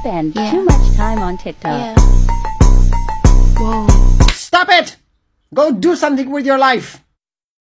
spend too much time on TikTok. Yeah. Whoa. Stop it! Go do something with your life.